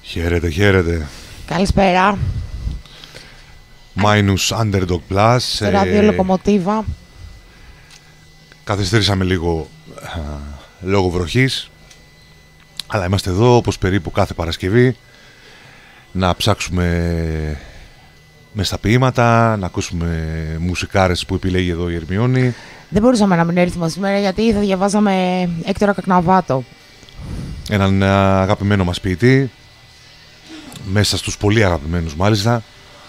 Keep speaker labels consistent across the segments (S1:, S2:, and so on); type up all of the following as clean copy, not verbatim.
S1: Χαίρετε, χαίρετε.
S2: Καλησπέρα.
S1: Minus Underdog Plus.
S2: Στο ράδιο Λοκομοτίβα.
S1: Καθυστερήσαμε λίγο λόγω βροχής. Αλλά είμαστε εδώ όπως περίπου κάθε Παρασκευή. Να ψάξουμε μες στα ποίηματα, να ακούσουμε μουσικάρες που επιλέγει εδώ η Ερμιόνη.
S2: Δεν μπορούσαμε να μην έρθουμε σήμερα γιατί θα διαβάζαμε Έκτορα Κακναβάτο.
S1: Έναν αγαπημένο μας ποιητή. Μέσα στους πολύ αγαπημένους μάλιστα.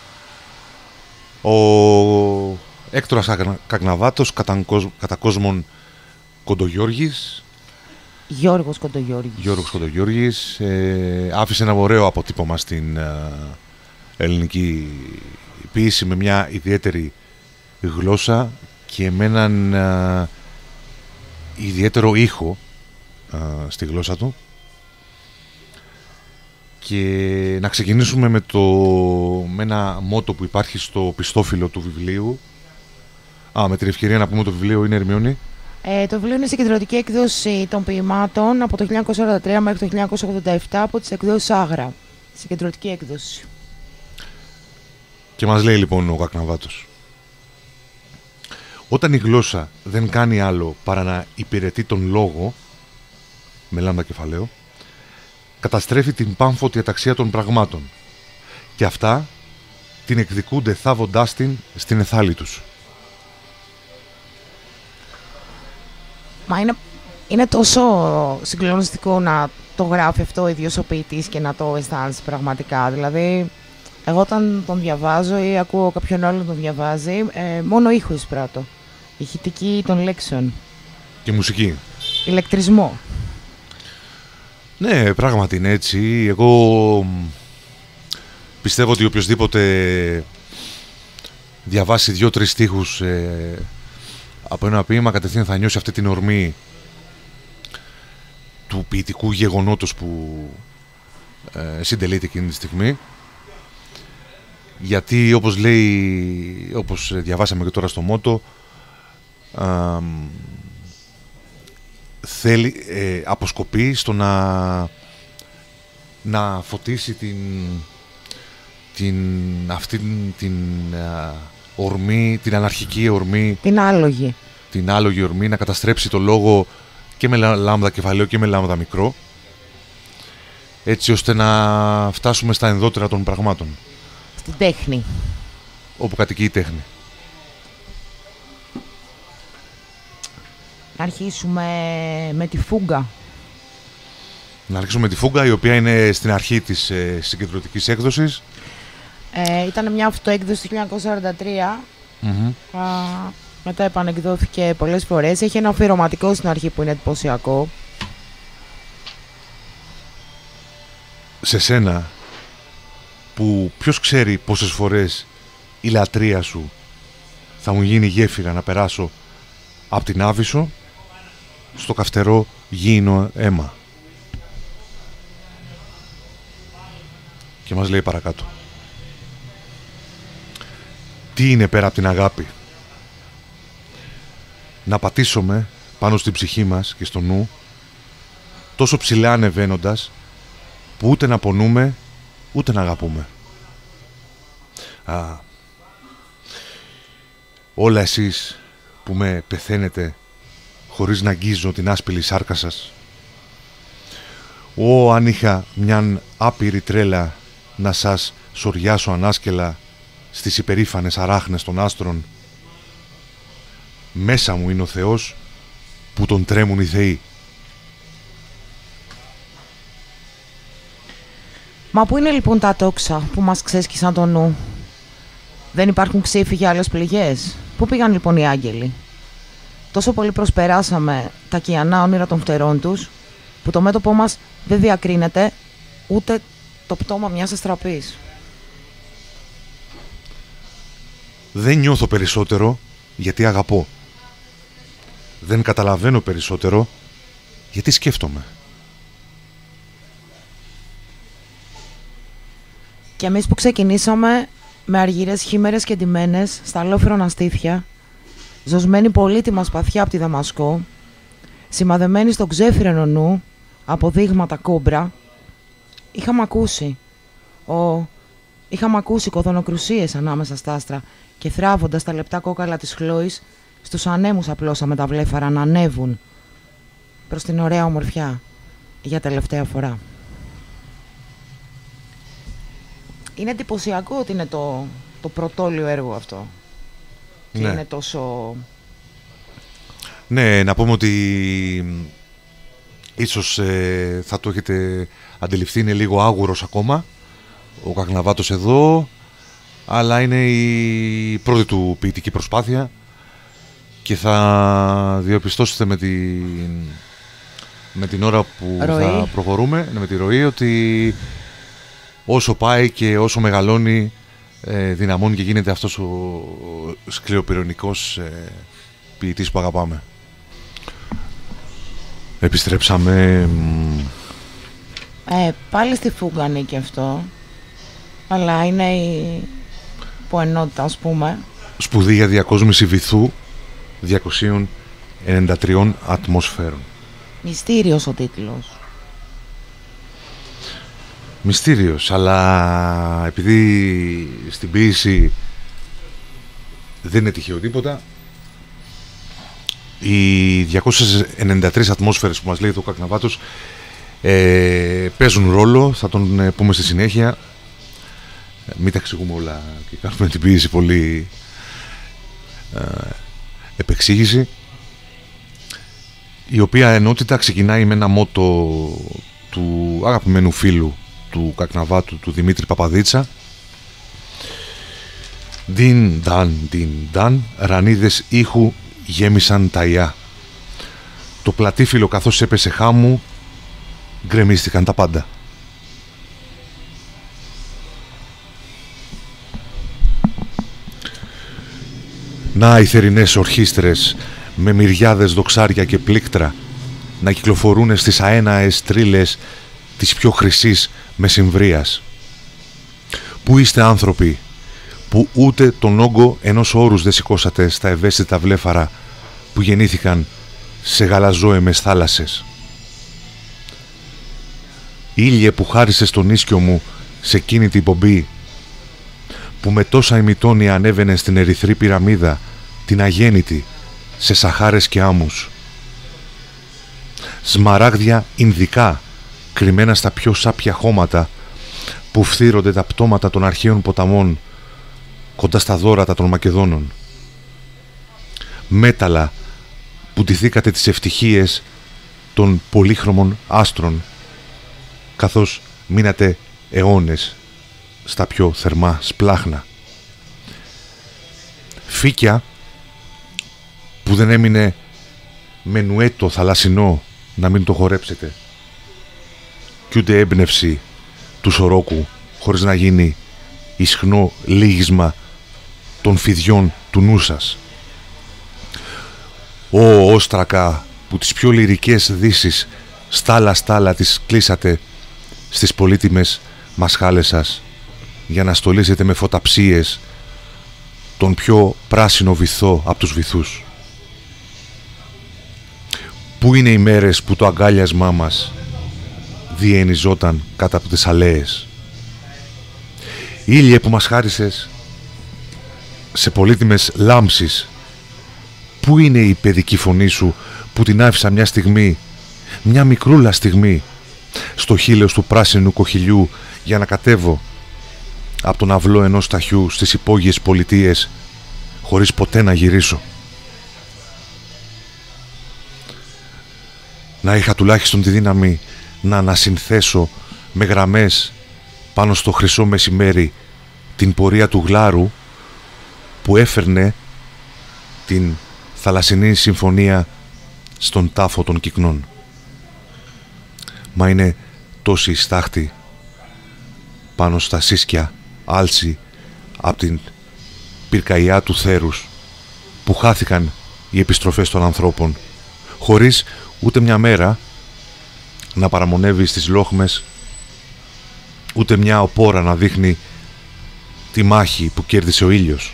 S1: Ο Έκτορας Κακναβάτος, κατά κόσμον Κοντογιώργης.
S2: Γιώργος Κοντογιώργης.
S1: Γιώργος Κοντογιώργης. Άφησε ένα ωραίο αποτύπωμα στην ελληνική ποίηση με μια ιδιαίτερη γλώσσα και με έναν ιδιαίτερο ήχο στη γλώσσα του. Και να ξεκινήσουμε με ένα μότο που υπάρχει στο πιστόφυλλο του βιβλίου. Με την ευκαιρία να πούμε το βιβλίο είναι Ερμιόνη.
S2: Το βιβλίο είναι συγκεντρωτική έκδοση των ποιημάτων από το 1943 μέχρι το 1987 από τις εκδόσεις Άγρα. Συγκεντρωτική έκδοση.
S1: Και μας λέει λοιπόν ο Κακναβάτος: όταν η γλώσσα δεν κάνει άλλο παρά να υπηρετεί τον λόγο, με λάμδα κεφαλαίο, καταστρέφει την πάμφωτη αταξία των πραγμάτων και αυτά την εκδικούνται θάβοντάς την στην εθάλη τους.
S2: Μα είναι τόσο συγκλονιστικό να το γράφει αυτό ο ίδιος ο ποιητής και να το αισθάνεσαι πραγματικά. Δηλαδή, εγώ όταν τον διαβάζω ή ακούω κάποιον άλλον τον διαβάζει, μόνο ήχο εισπράττω. Ηχητική των λέξεων.
S1: Και μουσική.
S2: Ηλεκτρισμό.
S1: Ναι, πράγματι είναι έτσι. Εγώ πιστεύω ότι οποιοσδήποτε διαβάσει 2-3 στίχους από ένα ποίημα κατευθείαν θα νιώσει αυτή την ορμή του ποιητικού γεγονότος που συντελείται εκείνη τη στιγμή. Γιατί όπως λέει, όπως διαβάσαμε και τώρα στο μότο, θέλει, αποσκοπεί στο να φωτίσει την ορμή, την αναρχική ορμή, την άλογη ορμή, να καταστρέψει το λόγο και με λάμδα κεφαλαίο και με λάμδα μικρό, έτσι ώστε να φτάσουμε στα ενδότερα των πραγμάτων.
S2: Στην τέχνη.
S1: Όπου κατοικεί η τέχνη.
S2: Να αρχίσουμε με τη Φούγκα.
S1: Να αρχίσουμε με τη Φούγκα, η οποία είναι στην αρχή της συγκεντρωτικής έκδοσης.
S2: Ήταν μια αυτοέκδοση του 1943. Μετά επανεκδόθηκε πολλές φορές. Έχει ένα αφιερωματικό στην αρχή που είναι εντυπωσιακό.
S1: Σε σένα, που ποιος ξέρει πόσες φορές η λατρεία σου θα μου γίνει γέφυρα να περάσω απ' την Άβυσσο στο καυτερό γήινο αίμα. Και μας λέει παρακάτω: τι είναι πέρα απ' την αγάπη? Να πατήσουμε πάνω στην ψυχή μας και στο νου, τόσο ψηλά ανεβαίνοντας, που ούτε να πονούμε ούτε να αγαπούμε. Όλα εσείς που με πεθαίνετε χωρίς να αγγίζω την άσπηλη σάρκα σας. Αν είχα μιαν άπειρη τρέλα να σας σοριάσω ανάσκελα στις υπερήφανες αράχνες των άστρων. Μέσα μου είναι ο Θεός που τον τρέμουν οι θεοί.
S2: Μα πού είναι λοιπόν τα τόξα που μας ξέσκισαν το νου? Δεν υπάρχουν ξύφοι για άλλες πληγές? Πού πήγαν λοιπόν οι άγγελοι? Τόσο πολύ προσπεράσαμε τα κιανά όνειρα των φτερών τους, που το μέτωπό μας δεν διακρίνεται ούτε το πτώμα μιας αστραπής.
S1: Δεν νιώθω περισσότερο γιατί αγαπώ. Δεν καταλαβαίνω περισσότερο γιατί σκέφτομαι.
S2: Και εμείς που ξεκινήσαμε με αργυρές χήμερες και ντυμένες στα αλόφυρονα στήθια, ζωσμένη πολύτιμα σπαθιά από τη Δαμασκό, σημαδεμένη στον ξέφυρενο νου από δείγματα κόμπρα, Είχαμε ακούσει κοδωνοκρουσίες ανάμεσα στα άστρα και θράβοντας τα λεπτά κόκαλα της Χλόης, στους ανέμους απλώσαμε τα βλέφαρα να ανέβουν προς την ωραία ομορφιά για τελευταία φορά. Είναι εντυπωσιακό ότι είναι το πρωτόλιο έργο αυτό. Ναι. Και είναι τόσο...
S1: Ναι, να πούμε ότι ίσως θα το έχετε αντιληφθεί, είναι λίγο άγουρος ακόμα ο Κακναβάτος εδώ, αλλά είναι η πρώτη του ποιητική προσπάθεια και θα διαπιστώσετε με την ώρα που θα προχωρούμε, με τη ροή, ότι όσο πάει και όσο μεγαλώνει, δυναμώνει και γίνεται αυτός ο σκληροπυρηνικός ποιητής που αγαπάμε. Επιστρέψαμε.
S2: Πάλι στη φούγκα ανήκει αυτό, αλλά είναι η ποενότητα, ας πούμε.
S1: Σπουδή για διακόσμηση βυθού 293 ατμοσφαίρων.
S2: Μυστήριος ο τίτλος.
S1: Μυστήριος, αλλά επειδή στην ποίηση δεν είναι τυχαίο τίποτα, οι 293 ατμόσφαιρες που μας λέει το Κακναβάτος παίζουν ρόλο, θα τον πούμε στη συνέχεια. Μην τα εξηγούμε όλα και κάνουμε την ποίηση πολύ επεξήγηση, η οποία ενότητα ξεκινάει με ένα μότο του αγαπημένου φίλου του Κακναβάτου, του Δημήτρη Παπαδίτσα. Διν δαν, ρανίδες ήχου γέμισαν τα ιά. Το πλατήφυλλο καθώς έπεσε χάμου, γκρεμίστηκαν τα πάντα. Να οι θερινές ορχήστρες με μυριάδες δοξάρια και πλήκτρα να κυκλοφορούν στις αέναες τρύλες της πιο χρυσής μεσημβρίας. Πού είστε άνθρωποι που ούτε τον όγκο ενός όρους δεν σηκώσατε στα ευαίσθητα βλέφαρα που γεννήθηκαν σε γαλαζόαιμες θάλασσες. Ήλιε που χάρισες στον ίσκιο μου σε εκείνη την πομπή, που με τόσα ημιτόνια ανέβαινε στην ερυθρή πυραμίδα, την αγέννητη, σε σαχάρες και άμμους. Σμαράγδια ινδικά, κρυμμένα στα πιο σάπια χώματα, που φθύρονται τα πτώματα των αρχαίων ποταμών, κοντά στα δώρατα των Μακεδόνων. Μέταλλα, που ντυθήκατε τις ευτυχίες των πολύχρωμων άστρων, καθώς μείνατε αιώνες στα πιο θερμά σπλάχνα. Φύκια που δεν έμεινε μενουέτο θαλασσινό να μην το χορέψετε, κι ούτε έμπνευση του σωρόκου χωρίς να γίνει ισχνό λύγισμα των φιδιών του νου σας. Ω όστρακα που τις πιο λυρικές δύσεις στάλα τις κλείσατε στις πολύτιμες μασχάλες σας για να στολίσετε με φωταψίες τον πιο πράσινο βυθό από τους βυθούς. Πού είναι οι μέρες που το αγκάλιασμά μας διενιζόταν κάτω από τις αλέες? Ήλιε που μας χάρισες σε πολύτιμες λάμψεις, πού είναι η παιδική φωνή σου που την άφησα μια στιγμή, μια μικρούλα στιγμή, στο χείλος του πράσινου κοχυλιού για να κατέβω από τον αυλό ενός ταχιού στις υπόγειες πολιτείες χωρίς ποτέ να γυρίσω? Να είχα τουλάχιστον τη δύναμη να ανασυνθέσω με γραμμές πάνω στο χρυσό μεσημέρι την πορεία του γλάρου που έφερνε την θαλασσινή συμφωνία στον τάφο των κυκνών. Μα είναι τόση η στάχτη πάνω στα σύσκια άλση από την πυρκαγιά του θέρους που χάθηκαν οι επιστροφές των ανθρώπων χωρίς ούτε μια μέρα να παραμονεύει στις λόχμες, ούτε μια οπόρα να δείχνει τη μάχη που κέρδισε ο ήλιος.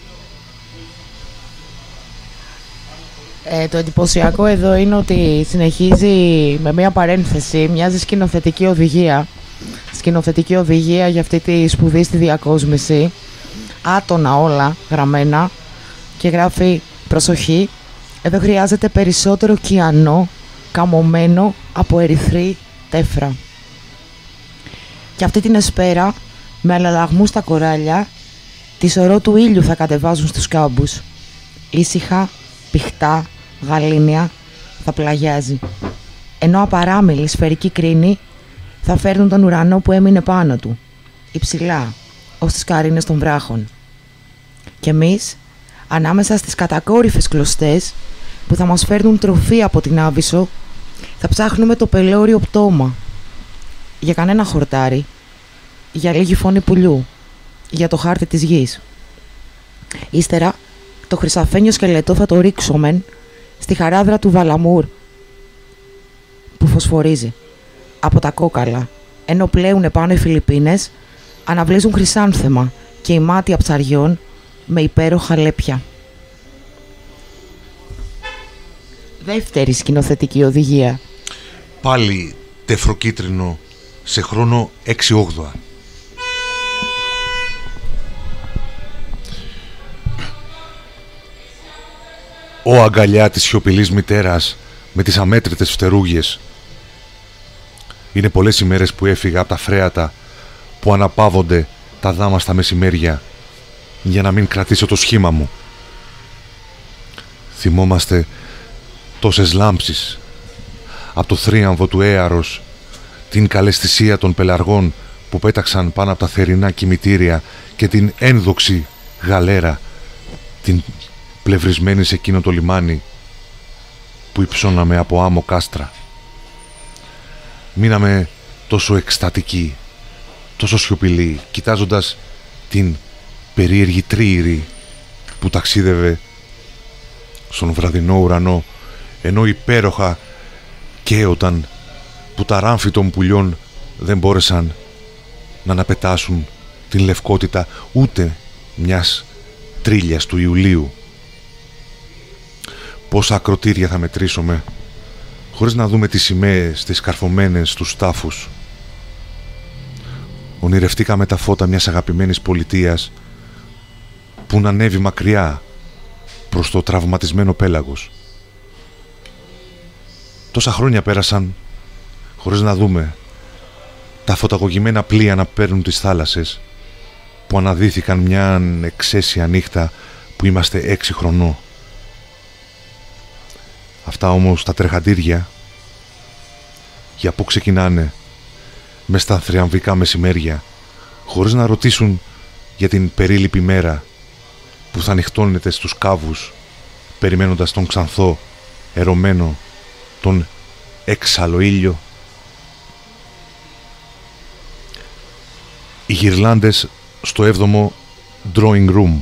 S2: Το εντυπωσιακό εδώ είναι ότι συνεχίζει με μια παρένθεση, μοιάζει σκηνοθετική οδηγία σκηνοθετική οδηγία για αυτή τη σπουδή στη διακόσμηση. Άτονα όλα γραμμένα και γράφει «Προσοχή, εδώ χρειάζεται περισσότερο κιανό καμωμένο από ερυθρή τέφρα». Και αυτή την εσπέρα, με αλλαλαγμούς στα κοράλια, τη σωρό του ήλιου θα κατεβάζουν στους κάμπους. Ήσυχα, πηχτά, γαλήνια, θα πλαγιάζει. Ενώ απαράμιλη σφαιρική κρίνη θα φέρνουν τον ουρανό που έμεινε πάνω του, υψηλά, ως τις καρίνες των βράχων. Και εμείς, ανάμεσα στις κατακόρυφες κλωστές που θα μας φέρνουν τροφή από την Άβυσσο, θα ψάχνουμε το πελώριο πτώμα. Για κανένα χορτάρι, για λίγη φωνή πουλιού, για το χάρτη της γης. Ύστερα, το χρυσαφένιο σκελετό θα το ρίξομεν στη χαράδρα του Βαλαμούρ που φωσφορίζει από τα κόκαλα, ενώ πλέουν επάνω οι Φιλιππίνες αναβλύζουν χρυσάνθεμα και η μάτια ψαριών με υπέροχα λέπια. Δεύτερη σκηνοθετική οδηγία.
S1: Πάλι τεφροκίτρινο σε χρόνο 6/8. Ο αγκαλιά της σιωπηλής μητέρας με τις αμέτρητες φτερούγες. Είναι πολλές ημέρες που έφυγα από τα φρέατα που αναπαύονται τα δάμα στα μεσημέρια για να μην κρατήσω το σχήμα μου. Θυμόμαστε τόσες λάμψεις από το θρίαμβο του Έαρος, την καλαισθησία των πελαργών που πέταξαν πάνω από τα θερινά κημητήρια και την ένδοξη γαλέρα, την πλευρισμένη σε εκείνο το λιμάνι που υψώναμε από άμμο κάστρα. Μείναμε τόσο εκστατικοί, τόσο σιωπηλοί, κοιτάζοντας την περίεργη τρίηρη που ταξίδευε στον βραδινό ουρανό, ενώ υπέροχα καίονταν που τα ράμφη των πουλιών δεν μπόρεσαν να αναπετάσουν την λευκότητα ούτε μιας τρίλιας του Ιουλίου. Πόσα ακροτήρια θα μετρήσουμε χωρίς να δούμε τις σημαίες τις καρφωμένες στους τάφους. Ονειρευτήκαμε τα φώτα μιας αγαπημένης πολιτείας που να ανέβει μακριά προς το τραυματισμένο πέλαγος. Τόσα χρόνια πέρασαν χωρίς να δούμε τα φωταγωγημένα πλοία να παίρνουν τις θάλασσες που αναδύθηκαν μια εξαίσια νύχτα που είμαστε 6 χρονών. Αυτά όμως τα τρεχαντήρια για πού ξεκινάνε μες στα θριαμβικά μεσημέρια χωρίς να ρωτήσουν για την περίληπη μέρα που θα νυχτώνεται στους κάβους περιμένοντας τον ξανθό ερωμένο τον έξαλλο ήλιο. Οι γυρλάντες στο 7ο drawing room.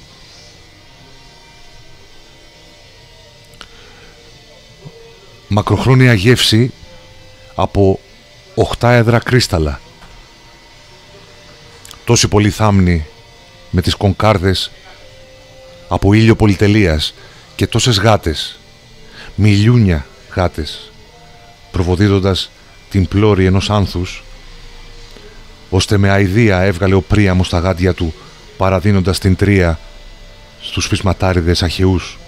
S1: Μακροχρόνια γεύση από 8 κρίσταλα. Τόση πολύ θάμνη με τις κονκάρδες από ήλιο πολυτελείας και τόσες γάτες, μιλιούνια γάτες, προβοδίδοντας την πλώρη ενός άνθους, ώστε με αηδία έβγαλε ο Πρίαμος τα γάντια του, παραδίνοντας την τρία στους φυσματάριδες αχαιούς.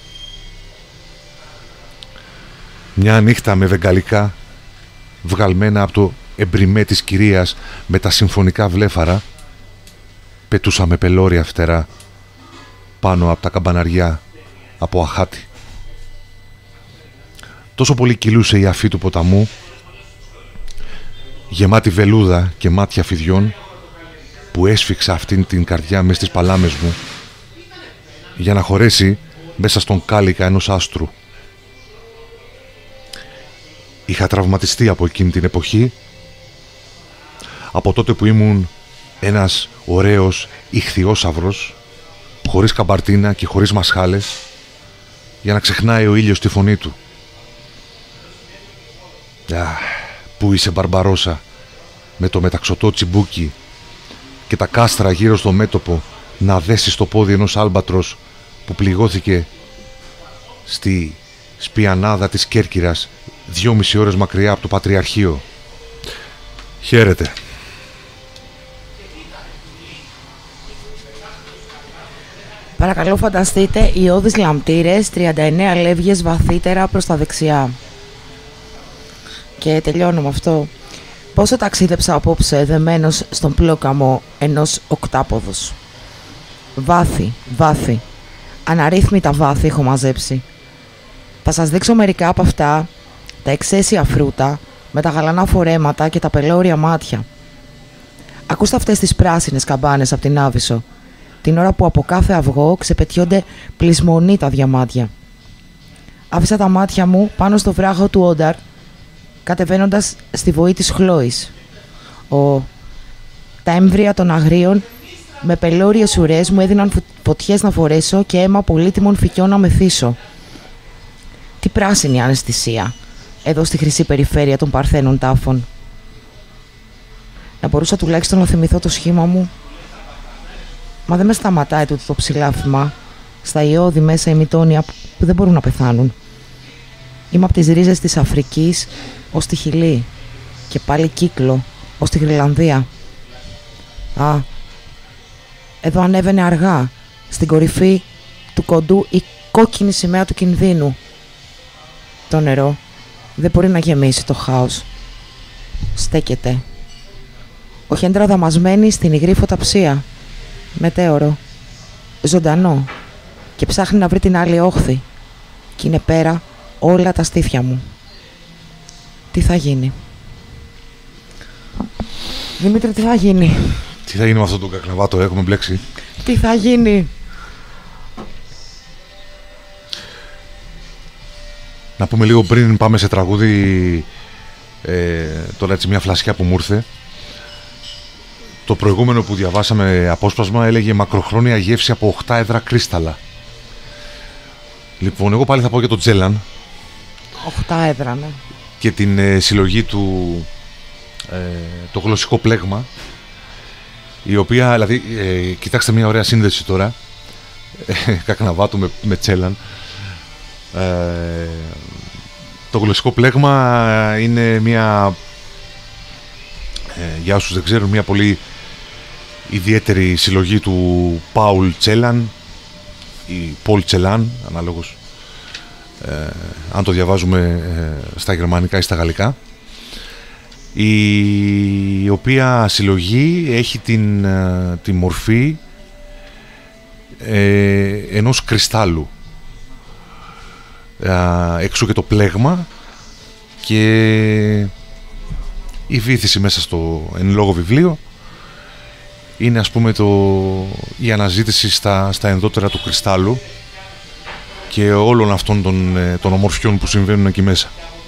S1: Μια νύχτα με βεγγαλικά, βγαλμένα από το εμπριμέ της κυρίας με τα συμφωνικά βλέφαρα, πετούσαμε πελώρια φτερά πάνω από τα καμπαναριά από αχάτι. Τόσο πολύ κυλούσε η αφή του ποταμού, γεμάτη βελούδα και μάτια φιδιών, που έσφιξα αυτήν την καρδιά μες στις παλάμες μου για να χωρέσει μέσα στον κάλικα ενός άστρου. Είχα τραυματιστεί από εκείνη την εποχή, από τότε που ήμουν ένας ωραίος ιχθυόσαυρος, χωρίς καμπαρτίνα και χωρίς μασχάλες, για να ξεχνάει ο ήλιος τη φωνή του. Πού είσαι Μπαρμπαρόσα, με το μεταξωτό τσιμπούκι και τα κάστρα γύρω στο μέτωπο να δέσει στο πόδι ενός άλμπατρος που πληγώθηκε στη σπιανάδα της Κέρκυρας 2,5 ώρες μακριά από το Πατριαρχείο. Χαίρετε.
S2: Παρακαλώ φανταστείτε ιώδεις λαμπτήρες 39 λεύγες βαθύτερα προς τα δεξιά. Και τελειώνω με αυτό. Πόσο ταξίδεψα απόψε δεμένος στον πλόκαμο ενός οκτάποδος. Βάθη, βάθη. Αναρρύθμιτα βάθη έχω μαζέψει. Θα σας δείξω μερικά από αυτά, τα εξαίσια φρούτα, με τα γαλανά φορέματα και τα πελώρια μάτια. Ακούστε αυτές τις πράσινες καμπάνες από την Άβυσσο, την ώρα που από κάθε αυγό ξεπετιόνται πλεισμονή τα διαμάτια. Άφησα τα μάτια μου πάνω στο βράχο του Όνταρ, κατεβαίνοντας στη βοή της Χλόης. Τα έμβρια των αγρίων με πελώριες ουρές μου έδιναν φωτιές να φορέσω και αίμα πολύτιμων φυκιών να μεθύσω. Τι πράσινη αναισθησία εδώ στη χρυσή περιφέρεια των παρθένων τάφων. Να μπορούσα τουλάχιστον να θυμηθώ το σχήμα μου. Μα δεν με σταματάει τούτο το ψηλάφημα στα ιώδη μέσα ημιτόνια που δεν μπορούν να πεθάνουν. Είμαι από τις ρίζες της Αφρικής ως τη Χιλή και πάλι κύκλο ως τη Γρυλανδία. Εδώ ανέβαινε αργά στην κορυφή του κοντού η κόκκινη σημαία του κινδύνου. Το νερό δεν μπορεί να γεμίσει το χάος. Στέκεται. Οχέντρα δαμασμένη στην υγρή φωταψία. Μετέωρο. Ζωντανό. Και ψάχνει να βρει την άλλη όχθη. Κι είναι πέρα όλα τα στήθια μου. Τι θα γίνει? Δημήτρη, τι θα γίνει?
S1: Τι θα γίνει με αυτό το κακλαβάτο, έχουμε μπλέξει.
S2: Τι θα γίνει?
S1: Να πούμε λίγο πριν πάμε σε τραγούδι, τώρα έτσι μια φλασιά που μου ήρθε. Το προηγούμενο που διαβάσαμε απόσπασμα έλεγε μακροχρόνια γεύση από 8 έδρα κρίσταλα. Λοιπόν, εγώ πάλι θα πω για τον Τζέλαν.
S2: 8 έδρα, ναι.
S1: Και την συλλογή του, το γλωσσικό πλέγμα, η οποία, δηλαδή, κοιτάξτε μια ωραία σύνδεση τώρα, Κακναβάτου με Τσέλαν. Το γλωσσικό πλέγμα είναι μια, για όσους δεν ξέρουν, μια ιδιαίτερη συλλογή του Πάουλ Τσέλαν ή Πολ Τσελάν, ανάλογος αν το διαβάζουμε στα γερμανικά ή στα γαλλικά, η οποία συλλογή έχει τη μορφή ενός κρυστάλλου, εξού και το πλέγμα και η βύθιση μέσα στο εν λόγω βιβλίο είναι, ας πούμε, η αναζήτηση στα ενδότερα του κρυστάλλου και όλων αυτών των ομορφιών που συμβαίνουν εκεί μέσα.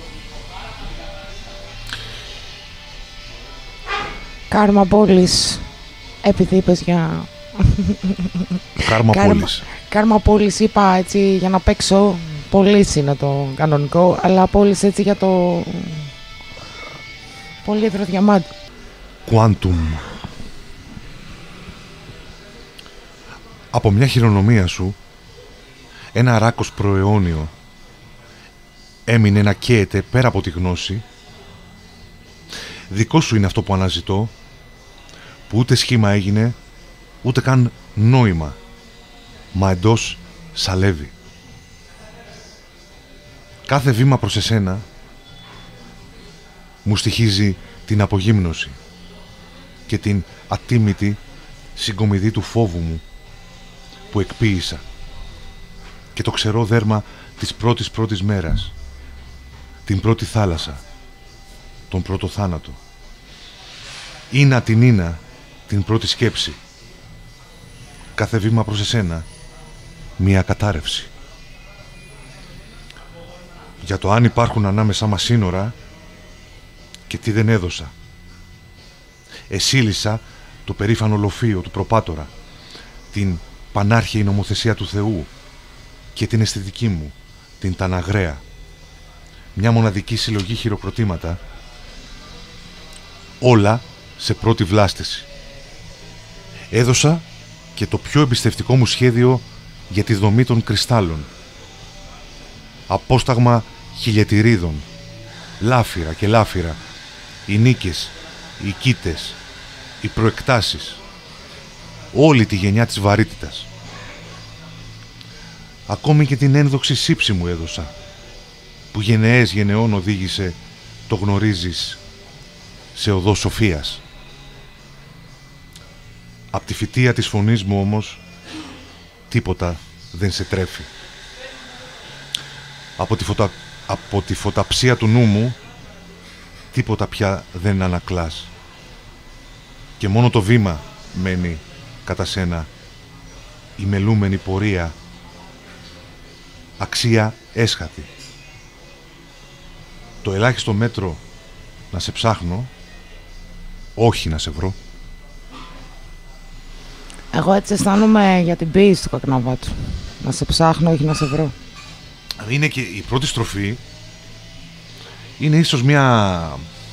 S2: Κάρμα Πόλης, επειδή είπες για... Κάρμα Πόλης είπα έτσι για να παίξω. Πόλης είναι το κανονικό, αλλά Πόλης έτσι για το... πολύεδρο διαμάντι.
S1: Quantum. Από μια χειρονομία σου, ένα ράκος προαιώνιο έμεινε να καίεται πέρα από τη γνώση. Δικό σου είναι αυτό που αναζητώ, που ούτε σχήμα έγινε, ούτε καν νόημα, μα εντός σαλεύει. Κάθε βήμα προς εσένα μου στοιχίζει την απογύμνωση και την ατίμητη συγκομιδή του φόβου μου που εκποίησα και το ξερό δέρμα της πρώτης μέρας, την πρώτη θάλασσα, τον πρώτο θάνατο. Ήνα την ήνα, την πρώτη σκέψη. Κάθε βήμα προς εσένα, μία κατάρρευση. Για το αν υπάρχουν ανάμεσά μας σύνορα και τι δεν έδωσα. Εσύλισα το περήφανο λοφείο του προπάτορα, την πανάρχαιη νομοθεσία του Θεού και την αισθητική μου, την ταναγραία. Μια μοναδική συλλογή χειροκροτήματα, όλα σε πρώτη βλάστηση. Έδωσα και το πιο εμπιστευτικό μου σχέδιο για τη δομή των κρυστάλλων. Απόσταγμα χιλιετηρίδων, λάφυρα και λάφυρα, οι νίκες οι κοίτες, οι προεκτάσεις, όλη τη γενιά της βαρύτητας. Ακόμη και την ένδοξη σύψη μου έδωσα, που γενεές γενεών οδήγησε, το γνωρίζεις, σε οδό σοφίας. Απ' τη φυτεία της φωνής μου όμως, τίποτα δεν σε τρέφει. Από τη φωταψία του νου μου, τίποτα πια δεν ανακλάς. Και μόνο το βήμα μένει κατά σένα, η μελούμενη πορεία, αξία έσχατη. Το ελάχιστο μέτρο να σε ψάχνω, όχι να σε βρω.
S2: Εγώ έτσι αισθάνομαι για την ποίηση του Κακναβάτσου. Να σε ψάχνω, όχι να σε βρω.
S1: Είναι και η πρώτη στροφή, είναι ίσως μια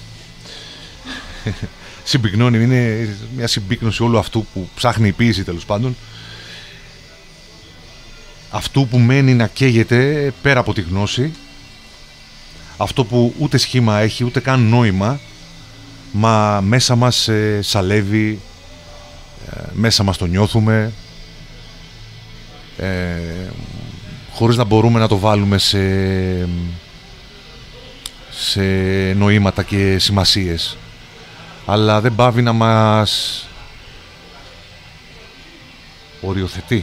S1: συμπυκνώνει, είναι μια συμπύκνωση όλου αυτού που ψάχνει η ποίηση, τέλος πάντων. Αυτού που μένει να καίγεται πέρα από τη γνώση, αυτό που ούτε σχήμα έχει, ούτε καν νόημα, μα μέσα μας σαλεύει, μέσα μας το νιώθουμε, χωρίς να μπορούμε να το βάλουμε σε νοήματα και σημασίες. Αλλά δεν πάβει να μας οριοθετεί.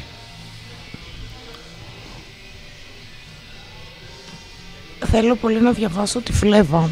S2: Θέλω πολύ να διαβάσω τη Φλέβα.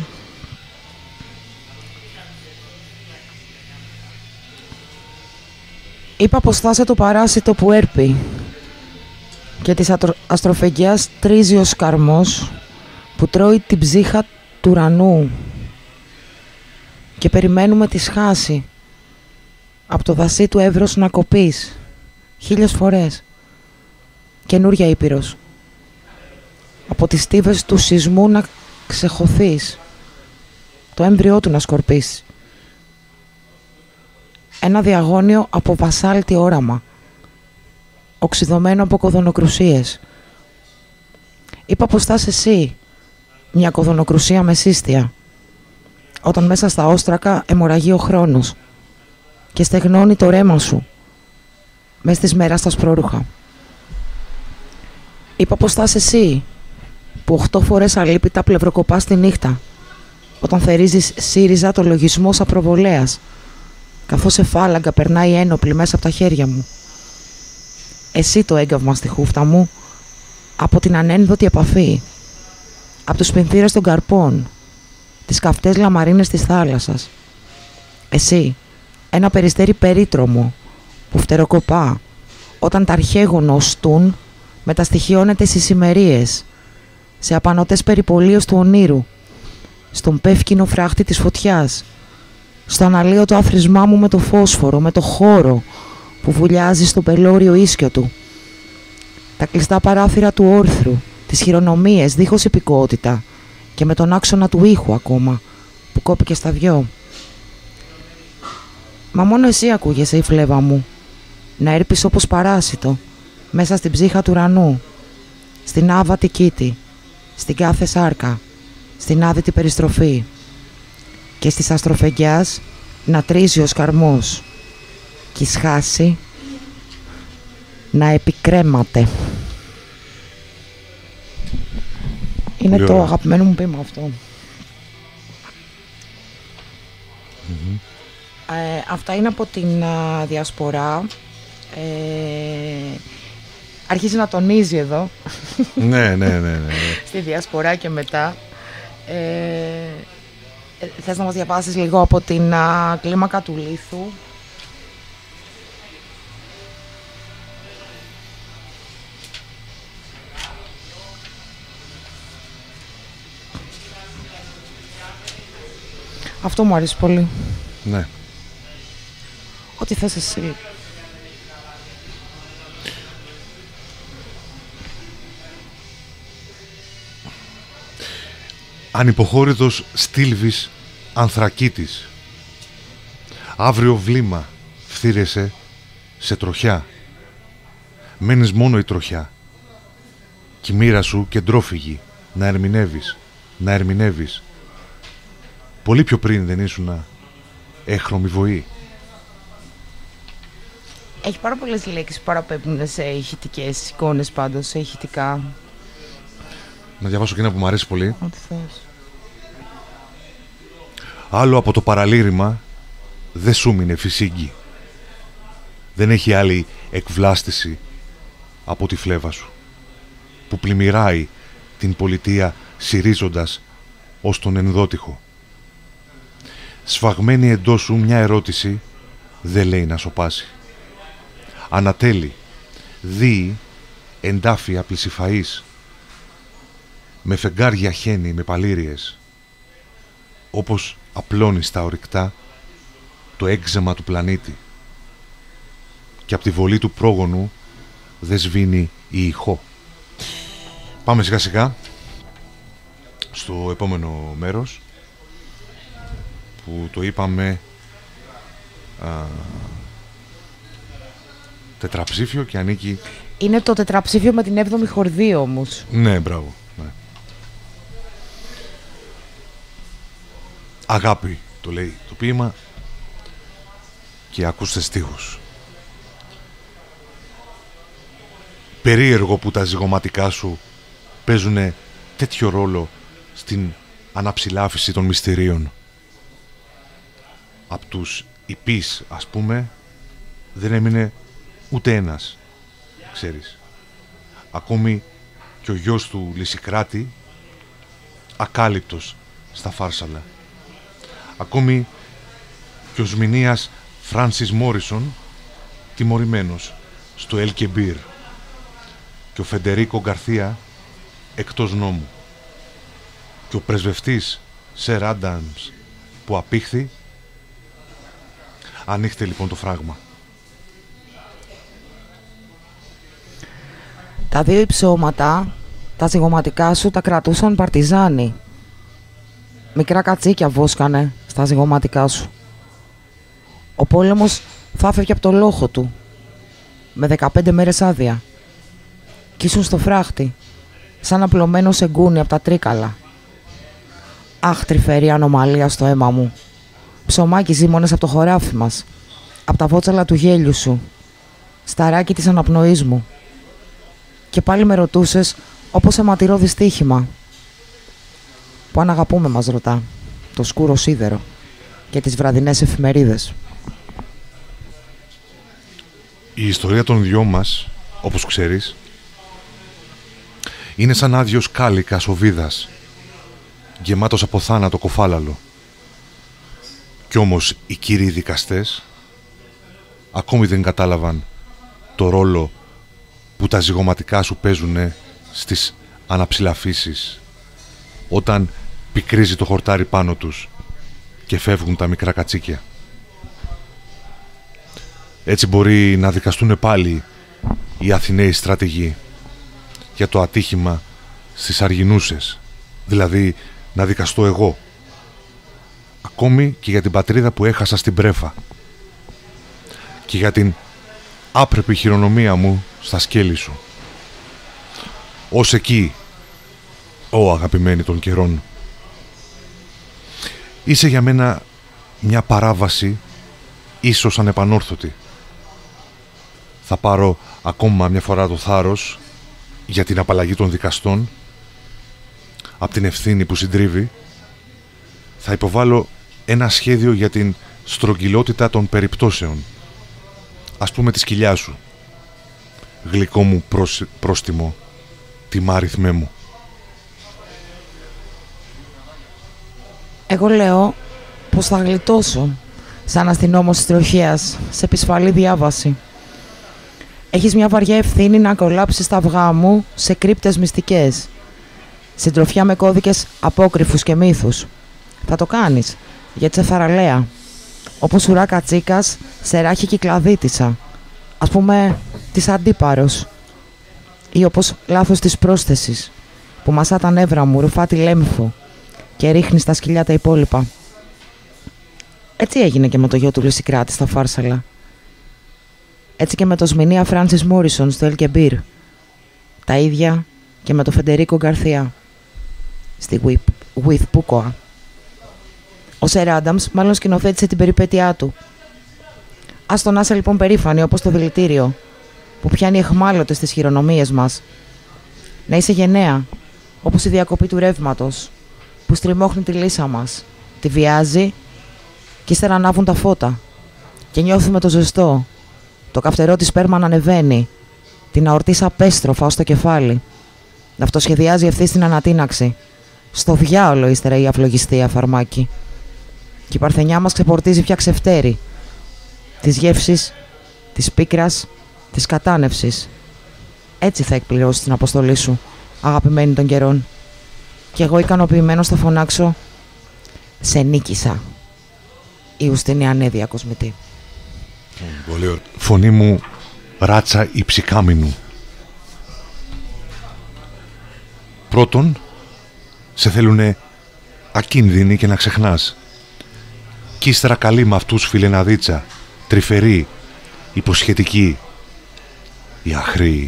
S2: Είπα πως θα είσαι το παράσιτο που έρπει και της αστροφεγγιάς τρίζει ο σκαρμός που τρώει την ψύχα του ουρανού και περιμένουμε τη σχάση από το δασί του Εύρος να κοπείς 1000 φορές. Καινούρια Ήπειρος. Από τις στίβες του σεισμού να ξεχωθείς, το έμβριό του να σκορπείς. Ένα διαγώνιο από βασάλτη όραμα, οξυδωμένο από κοδωνοκρουσίες. Είπα πως θα είσαι εσύ, μια κοδωνοκρουσία με σύστια, όταν μέσα στα όστρακα αιμορραγεί ο χρόνος και στεγνώνει το ρέμα σου, μες στις μέρας στα σπρόρουχα. Είπα πως θα είσαι εσύ, που 8 φορές αλίπητα πλευροκοπάς τη νύχτα, όταν θερίζεις ΣΥΡΙΖΑ το λογισμό σαν προβολέας, καθώς σε φάλαγγα περνάει ένοπλη μέσα από τα χέρια μου. Εσύ το έγκαυμα στη χούφτα μου, από την ανένδοτη επαφή, από τους πινθύρες των καρπών, τις καυτές λαμαρίνες της θάλασσας. Εσύ, ένα περιστέρι περίτρομο, που φτεροκοπά, όταν τα αρχαίγωνα οστούν, μεταστοιχιώνεται στις ημερίες, σε απανωτές περιπολίως του ονείρου, στον πεύκινο φράχτη της φωτιάς, στο αναλύωτο άθροισμά μου με το φόσφορο, με το χώρο που βουλιάζει στο πελώριο ίσκιο του, τα κλειστά παράθυρα του όρθρου, τις χειρονομίες δίχως υπηκότητα και με τον άξονα του ήχου ακόμα που κόπηκε στα δυο. Μα μόνο εσύ ακούγεσαι η Φλέβα μου, να έρπεις όπως παράσιτο μέσα στην ψύχα του ουρανού, στην άβατη κήτη, στην κάθε σάρκα, στην άδυτη περιστροφή και στις αστροφεγγιάς να τρίζει ο σκαρμός κι η σχάση να επικρέμαται. Είναι το αγαπημένο μου ποίημα αυτό. Αυτά είναι από την Διασπορά. Αρχίζει να τονίζει εδώ.
S1: Ναι.
S2: Στη Διασπορά και μετά. Θες να μας διαβάσεις λίγο από την κλίμακα του λίθου? Αυτό μου αρέσει πολύ.
S1: Ναι.
S2: Ό,τι θες εσύ.
S1: Ανυποχώρητος Στήλβης Ανθρακίτης. Αύριο βλήμα φθήρεσαι σε τροχιά. Μένεις μόνο η τροχιά. Κι η μοίρα σου κεντρόφυγη να ερμηνεύεις. Πολύ πιο πριν δεν ήσουνα έχρωμη βοή.
S2: Έχει πάρα πολλές λέξεις που παραπέμπουν σε ηχητικές εικόνες πάντως, σε ηχητικά.
S1: Να διαβάσω και ένα που μου αρέσει πολύ.
S2: Ό,τι θες.
S1: Άλλο από το παραλήρημα δεν σου μείνε φυσίγγι. Δεν έχει άλλη εκβλάστηση από τη φλέβα σου, που πλημμυράει την πολιτεία συρίζοντας ως τον ενδότυχο. Σφαγμένη εντός σου μια ερώτηση δεν λέει να σωπάσει. Ανατέλει, δίη, εντάφια πλησιφαΐς, με φεγγάρια χένη, με παλήριες, όπως απλώνει στα ορυκτά το έξεμα του πλανήτη και από τη βολή του πρόγονου δεν σβήνει η ηχό. Πάμε σιγά σιγά στο επόμενο μέρος που το είπαμε τετραψήφιο και ανήκει...
S2: Είναι το τετραψήφιο με την 7η χορδή όμως.
S1: Ναι, μπράβο. Ναι. Αγάπη το λέει το ποίημα και ακούστε στίχους. Περίεργο που τα ζυγωματικά σου παίζουνε τέτοιο ρόλο στην αναψηλάφιση των μυστηρίων. Απ' τους υπείς, ας πούμε, δεν έμεινε ούτε ένας, ξέρεις. Ακόμη και ο γιος του Λυσικράτη, ακάλυπτος στα Φάρσαλα. Ακόμη και ο Σμηνίας Φράνσις Μόρισον, τιμωρημένος στο Ελκεμπίρ. Και ο Φεντερίκο Γκαρθία εκτός νόμου. Και ο πρεσβευτής Σερ Άνταμς που απήχθη. Ανοίχτε λοιπόν το φράγμα.
S2: Τα δύο υψώματα, τα ζυγωματικά σου τα κρατούσαν παρτιζάνοι. Μικρά κατσίκια βόσκανε στα ζυγωματικά σου. Ο πόλεμος θα έφευγε από το λόχο του, με 15 μέρες άδεια. Κι ήσουν στο φράχτη, σαν απλωμένο σε γκούνι από τα τρίκαλα. Αχ, τρυφερή ανομαλία στο αίμα μου. Ψωμάκι ζύμωνες από το χωράφι μας, από τα βότσαλα του γέλιου σου, σταράκι της αναπνοής μου. Και πάλι με ρωτούσες όπως αιματηρό δυστύχημα. Που αν αγαπούμε μας ρωτά, το σκούρο σίδερο και τις βραδινές εφημερίδες.
S1: Η ιστορία των δυο μας, όπως ξέρεις, είναι σαν άδειος κάλικας ο Βίδας, γεμάτος από θάνατο κοφάλαλο. Κι όμως οι κύριοι δικαστές ακόμη δεν κατάλαβαν το ρόλο που τα ζυγωματικά σου παίζουνε στις αναψηλαφίσεις, όταν πικρίζει το χορτάρι πάνω τους και φεύγουν τα μικρά κατσίκια. Έτσι μπορεί να δικαστούν πάλι οι Αθηναίοι στρατηγοί για το ατύχημα στις Αργινούσες, δηλαδή να δικαστώ εγώ, ακόμη και για την πατρίδα που έχασα στην Πρέφα και για την άπρεπη χειρονομία μου στα σκέλη σου. Ως εκεί, ω αγαπημένη των καιρών. Είσαι για μένα μια παράβαση ίσως ανεπανόρθωτη. Θα πάρω ακόμα μια φορά το θάρρος για την απαλλαγή των δικαστών από την ευθύνη που συντρίβει. Θα υποβάλω ένα σχέδιο για την στρογγυλότητα των περιπτώσεων, ας πούμε τη σκυλιά σου. Γλυκό μου πρόστιμο, τιμάριθμέ μου.
S2: Εγώ λέω πως θα γλιτώσω σαν αστυνόμος της τροχίας σε επισφαλή διάβαση. Έχεις μια βαριά ευθύνη να κολλάψεις τα αυγά μου σε κρύπτες μυστικές, συντροφιά με κώδικες απόκρυφους και μύθους. Θα το κάνεις, γιατί σε θαραλέα, όπως ουρά κατσίκας σε ράχη κυκλαδίτισσα, ας πούμε της αντίπαρος, ή όπως λάθος της πρόσθεσης, που μασά τα νεύρα μου, ρουφά τη λέμφο και ρίχνει στα σκυλιά τα υπόλοιπα. Έτσι έγινε και με το γιο του Λυσικράτη στα Φάρσαλα. Έτσι και με το Σμηνία Φράνσις Μόρισον στο Ελκεμπίρ. Τα ίδια και με το Φεντερίκο Γκαρθία στη With Pukoa. Ο Σερ Άνταμς μάλλον σκηνοθέτησε την περιπέτειά του. Ας τον άσε λοιπόν περήφανη όπως το δηλητήριο που πιάνει αιχμάλωτες στις χειρονομίες μας. Να είσαι γενναία όπως η διακοπή του ρεύματος που στριμώχνει τη λύσα μας, τη βιάζει και ύστερα ανάβουν τα φώτα και νιώθουμε το ζεστό, το καυτερό της σπέρμα να ανεβαίνει, την αορτή σαπέστροφα ως το κεφάλι, να αυτοσχεδιάζει ευθύς την ανατείναξη. Στο διάολο ύστερα η αυλογιστία φαρμάκι. Και η παρθενιά μας ξεπορτίζει πια ξεφτέρι της γεύσης, της πίκρας, της κατάνευσης. Έτσι θα εκπληρώσεις την αποστολή σου, αγαπημένη των καιρών. Κι εγώ ικανοποιημένος θα φωνάξω «Σε νίκησα, Ιουστινιανέ διακοσμητή».
S1: Πολύ ωραία. Φωνή μου ράτσα υψηκάμινου. Πρώτον, σε θέλουνε ακίνδυνοι και να ξεχνάς. Κι ύστερα καλή με αυτούς φιλεναδίτσα, τρυφερή, υποσχετική, η αχρή.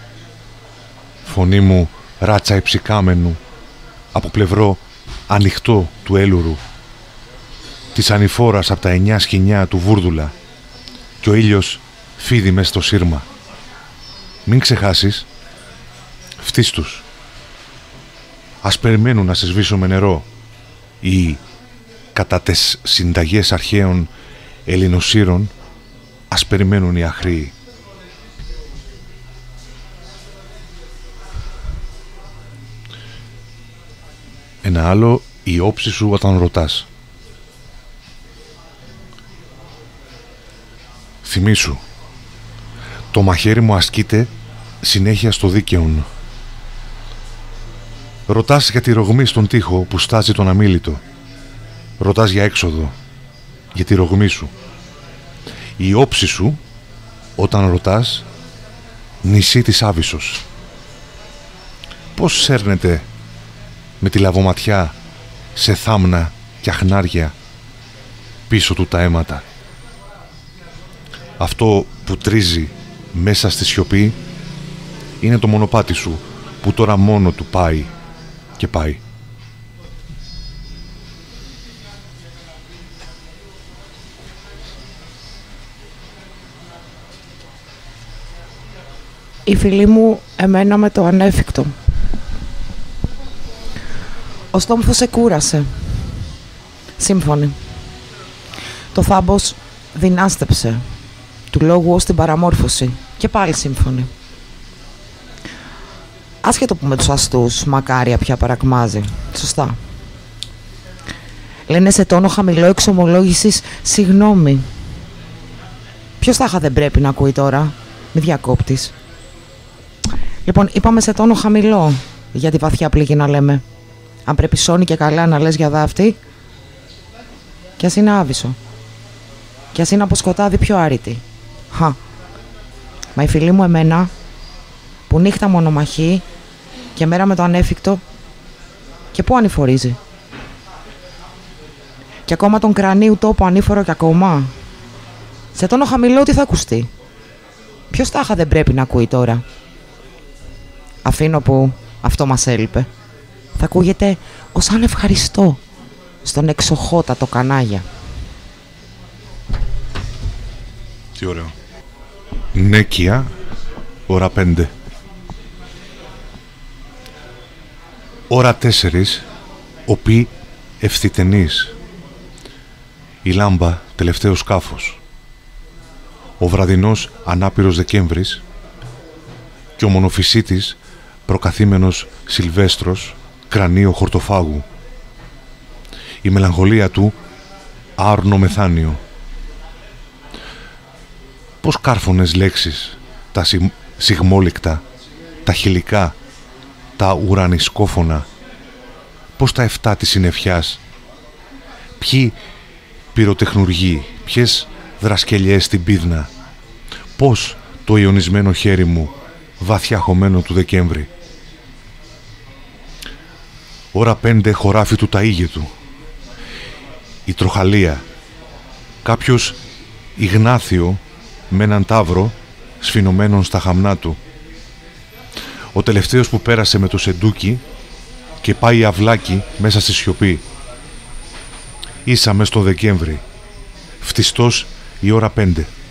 S1: Φωνή μου ράτσα υψηκάμενου, από πλευρό ανοιχτό του έλουρου, της ανηφόρας από τα 9 σκοινιά του βούρδουλα, και ο ήλιος φίδι μες στο σύρμα. Μην ξεχάσεις, φτύς τους. Ας περιμένουν να σε σβήσω με νερό, ή κατά τες συνταγές αρχαίων Ελληνοσύρων ας περιμένουν οι αχροί. Ένα άλλο, η όψη σου όταν ρωτάς. Θυμήσου, το μαχαίρι μου ασκείται συνέχεια στο δίκαιον. Ρωτάς για τη ρογμή στον τοίχο που στάζει τον αμίλητο. Ρωτάς για έξοδο, για τη ρογμή σου. Η όψη σου, όταν ρωτάς, νησί της Άβυσσος. Πώς σέρνεται με τη λαβοματιά σε θάμνα και αχνάρια πίσω του τα αίματα. Αυτό που τρίζει μέσα στη σιωπή είναι το μονοπάτι σου που τώρα μόνο του πάει και πάει.
S2: Η φίλη μου εμένα με το ανέφικτο. Ο στόμφος σε κούρασε. Σύμφωνη. Το θάμπος δυνάστεψε. Του λόγου ως την παραμόρφωση. Και πάλι σύμφωνη. Άσχετο που με τους αστούς μακάρια πια παρακμάζει. Σωστά. Λένε σε τόνο χαμηλό εξομολόγησης συγγνώμη. Ποιος τάχα δεν πρέπει να ακούει τώρα. Μη διακόπτεις. Λοιπόν, είπαμε σε τόνο χαμηλό για τη βαθιά πληγή να λέμε. Αν πρέπει σώνει και καλά να λες για δάφτη, κι ας είναι άβυσσο. Κι ας είναι από σκοτάδι πιο άρρητη. Μα η φίλη μου εμένα, που νύχτα μονομαχεί και μέρα με το ανέφικτο, και πού ανηφορίζει. Και ακόμα τον κρανίου τόπο ανήφορο κι ακόμα. Σε τόνο χαμηλό τι θα ακουστεί. Ποιος τάχα δεν πρέπει να ακούει τώρα. Αφήνω που αυτό μας έλειπε. Θα ακούγεται ως αν ευχαριστώ στον εξοχότατο κανάγια.
S1: Τι ωραίο. Νέκια, ώρα 5. Ώρα 4, οπί ευθυτενής. Η λάμπα, τελευταίο σκάφος. Ο βραδινός ανάπηρος Δεκέμβρης και ο μονοφυσίτης προκαθήμενος Σιλβέστρος, κρανίο χορτοφάγου. Η μελαγχολία του άρνο μεθάνιο. Πώς κάρφωνες λέξεις, τα σιγμόλικτα, τα χιλικά, τα ουρανισκόφωνα, πώς τα 7 της συννεφιάς, ποιοι πυροτεχνουργοί, ποιες δρασκελιές στην πίδνα, πώς το ιονισμένο χέρι μου βαθιά χωμένο του Δεκέμβρη. Ώρα 5, χωράφι του ταΐγετου. Η τροχαλία. Κάποιος Ιγνάθιο με έναν ταύρο σφινωμένον στα χαμνά του. Ο τελευταίος που πέρασε με το σεντούκι και πάει αυλάκι μέσα στη σιωπή. Ίσα μες στο Δεκέμβρη, φτιστός η ώρα 5.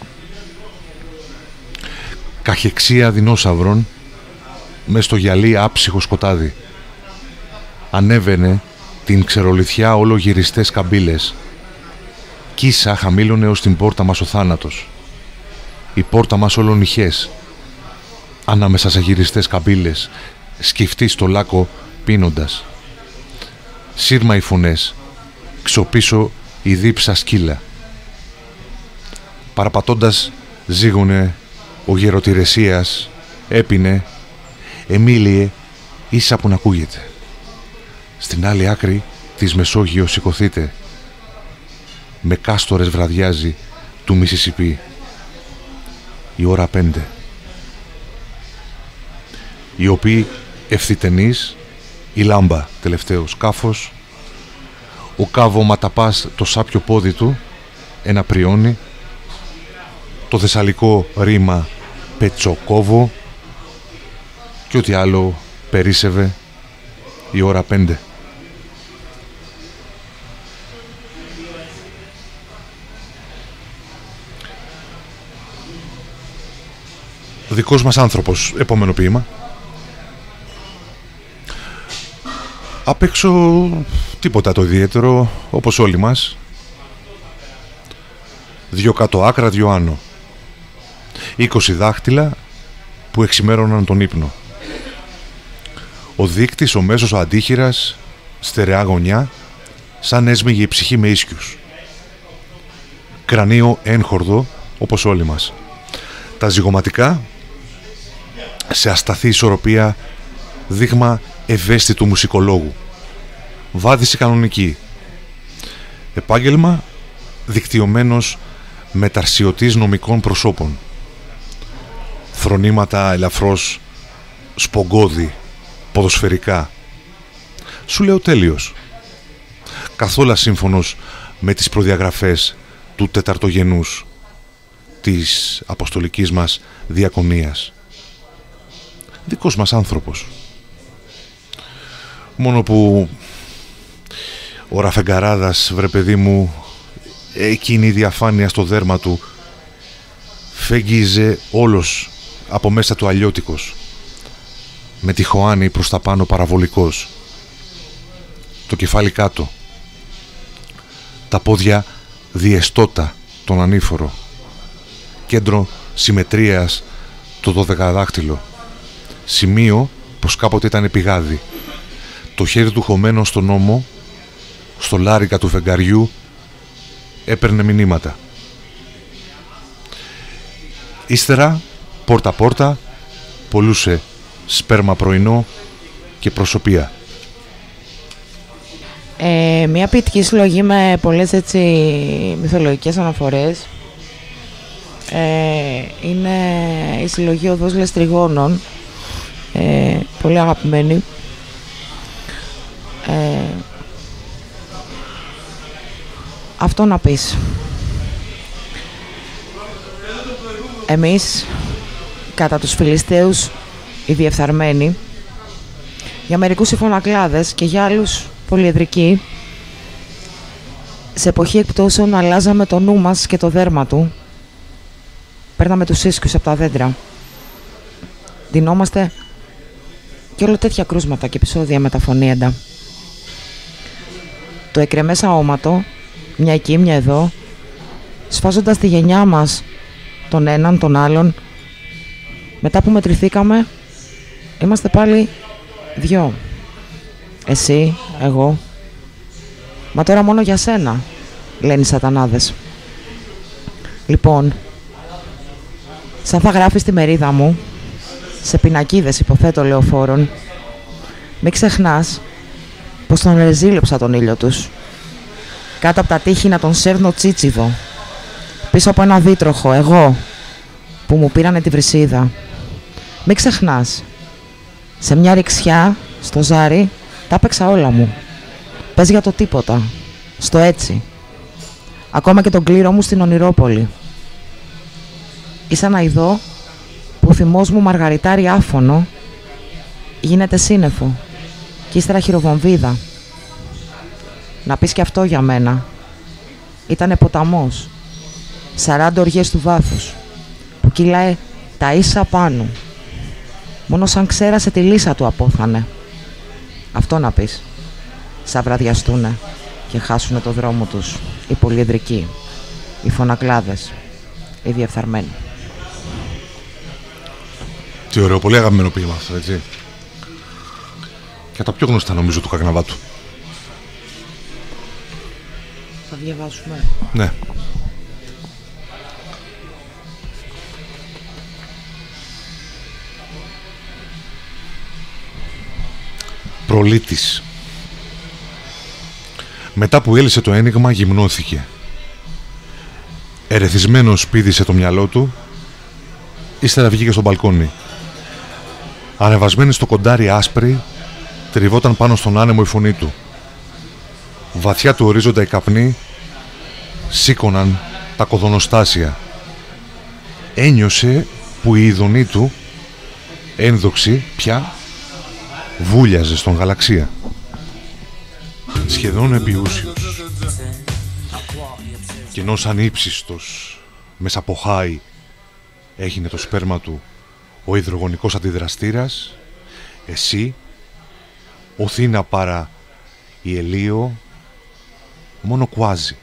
S1: Καχεξία δεινόσαυρων μες στο γυαλί άψυχο σκοτάδι. Ανέβαινε την ξερολιθιά όλο γυριστές καμπύλες. Κίσα χαμήλωνε ως την πόρτα μας ο θάνατος. Η πόρτα μας όλων ηχές. Ανάμεσα σε γυριστές καμπύλες, σκυφτή στο λάκκο πίνοντας. Σύρμα οι φωνές, ξοπίσω η δίψα σκύλα. Παραπατώντας ζήγωνε ο γεροτηρεσίας, έπινε, εμίλιε ίσα που να ακούγεται. Στην άλλη άκρη της Μεσόγειος σηκωθείτε. Με κάστορες βραδιάζει του Μισισιπί. Η ώρα 5. Οι οποίοι ευθυτενείς, η λάμπα τελευταίο σκάφος, ο κάβο ματαπάς το σάπιο πόδι του, ένα πριόνι, το θεσσαλικό ρήμα πετσοκόβο και ό,τι άλλο περίσσευε η ώρα 5. Δικός μας άνθρωπος, επόμενο ποίημα. Απ' έξω τίποτα το ιδιαίτερο, όπως όλοι μας. 2 κάτω άκρα, 2 άνω. 20 δάχτυλα που εξημέρωναν τον ύπνο. Ο δείκτης, ο μέσος, ο αντίχειρας, στερεά γωνιά, σαν έσμιγε η ψυχή με ίσκιους. Κρανίο έγχορδο, όπως όλοι μας. Τα ζυγωματικά, σε ασταθή ισορροπία, δείγμα ευαίσθητου μουσικολόγου. Βάδιση κανονική. Επάγγελμα, δικτυωμένος μεταρσιωτής νομικών προσώπων. Φρονήματα ελαφρώς σπογκώδη, ποδοσφαιρικά. Σου λέω τέλειος. Καθόλου σύμφωνος με τις προδιαγραφές του τεταρτογενούς της αποστολικής μας διακονίας. Δικός μας άνθρωπος. Μόνο που ο Ραφεγκαράδας, βρε παιδί μου, εκείνη η διαφάνεια στο δέρμα του φέγγιζε όλος από μέσα του αλλιώτικος, με τη χωάνη προς τα πάνω παραβολικός, το κεφάλι κάτω, τα πόδια διεστώτα τον ανήφορο, κέντρο συμμετρίας το 12δάχτυλο, σημείο πως κάποτε ήταν πηγάδι, το χέρι του χωμένο στον ώμο, στο λάρικα του φεγγαριού, έπαιρνε μηνύματα. Ύστερα, πόρτα-πόρτα, πολλούσε σπέρμα πρωινό και προσωπία.
S2: Μια ποιητική συλλογή με πολλές έτσι μυθολογικές αναφορές. Είναι η συλλογή Οδός Λεστριγόνων, πολύ αγαπημένη. Αυτό να πεις. Εμείς, κατά τους Φιλιστέους, οι διεφθαρμένοι, για μερικούς οι φωνακλάδες και για άλλους πολυεδρικοί, σε εποχή εκπτώσεων αλλάζαμε το νου μας και το δέρμα του. Παίρναμε τους ίσκιους από τα δέντρα. Δινόμαστε και όλο τέτοια κρούσματα και επεισόδια με τα φωνήεντα. Το εκρεμές αόματο, μια εκεί, μια εδώ, σφάζοντας τη γενιά μας, τον έναν, τον άλλον, μετά που μετρηθήκαμε, είμαστε πάλι 2. Εσύ, εγώ. Μα τώρα μόνο για σένα, λένε οι σατανάδες. Λοιπόν, σαν θα γράφεις τη μερίδα μου, σε πινακίδες υποθέτω λεωφόρων, μην ξεχνάς πως τον ρεζίλεψα τον ήλιο τους. Κάτω από τα τείχη να τον σέρνω τσίτσιδο. Πίσω από ένα δίτροχο, εγώ, που μου πήρανε τη βρυσίδα. Μην ξεχνάς, σε μια ρηξιά, στο ζάρι, τα έπαιξα όλα μου. Πες για το τίποτα, στο έτσι. Ακόμα και τον κλήρο μου στην Ονειρόπολη. Είσαι ένα ειδό που ο θυμός μου μαργαριτάρι άφωνο γίνεται σύννεφο και ύστερα χειροβομβίδα. Να πεις και αυτό για μένα, Ήτανε ποταμός, 40 οργές του βάθους, που κυλάει τα ίσα πάνω. Μόνο σαν ξέρασε τη λύσα του απόθανε. Αυτό να πεις. Σαν βραδιαστούνε και χάσουνε το δρόμο τους οι πολυεδρικοί, οι φωνακλάδες, οι διεφθαρμένοι.
S1: Τι ωραίο, πολύ αγαπημένο ποίημα αυτό, έτσι. Και τα πιο γνωστά νομίζω του Κακναβάτου.
S2: Θα διαβάσουμε.
S1: Ναι. Προλήτης. Μετά που έλυσε το ένιγμα γυμνώθηκε. Ερεθισμένος πήδησε το μυαλό του, ύστερα βγήκε στο μπαλκόνι. Ανεβασμένη στο κοντάρι άσπρη, τριβόταν πάνω στον άνεμο η φωνή του. Βαθιά του ορίζοντα οι καπνοί σήκωναν τα κοδωνοστάσια. Ένιωσε που η ειδονή του, ένδοξη πια, βούλιαζε στον γαλαξία. Σχεδόν επιούσιος. Και ενώ σαν ύψιστος μέσα από χάι έγινε το σπέρμα του ο υδρογονικός αντιδραστήρας, εσύ, οθήνα παρά η ελίο, μόνο κουάζει,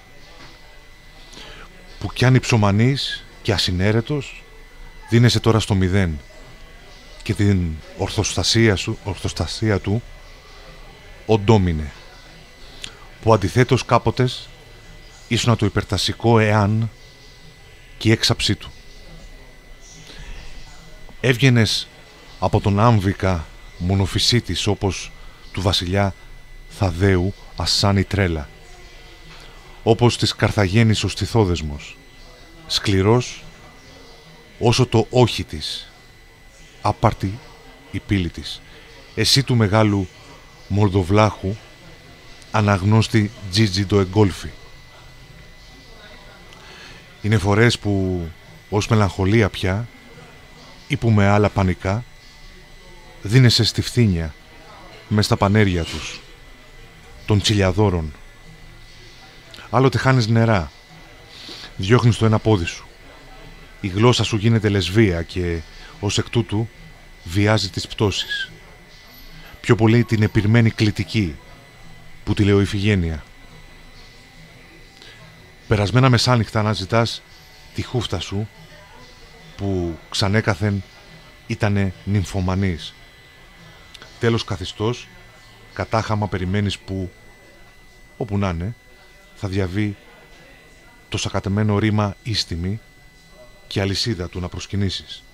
S1: που κι αν υψομανής και ασυνέρετος δίνεσαι τώρα στο μηδέν και την ορθοστασία του ο ντόμινε, που αντιθέτως κάποτες ήσουνα το υπερτασικό εάν και η έξαψή του. Έβγαινες από τον άμβικα μονοφυσίτης όπως του βασιλιά Θαδέου ασάνη τρέλα, όπως της Καρθαγένης ο στιθόδεσμος, σκληρός όσο το όχι της, άπαρτη η πύλη της, εσύ του μεγάλου Μορδοβλάχου αναγνώστη Τζίτζι το εγκόλφι. Είναι φορές που ως μελαγχολία πια ή που με άλλα πανικά δίνεσαι στη φθήνια μες στα πανέρια τους των τσιλιαδόρων. Άλλοτε χάνεις νερά, διώχνεις το ένα πόδι σου, η γλώσσα σου γίνεται λεσβία και ως εκ τούτου βιάζει τις πτώσεις. Πιο πολύ την επιρμένη κλητική που τη λέω Ιφηγένεια. Περασμένα μεσάνυχτα αναζητάς τη χούφτα σου που ξανέκαθεν ήτανε νυμφομανής. Τέλος καθιστός, κατάχαμα περιμένεις που, όπου να είναι, θα διαβεί το σακατεμένο ρήμα ίστιμη και αλυσίδα του να προσκυνήσεις.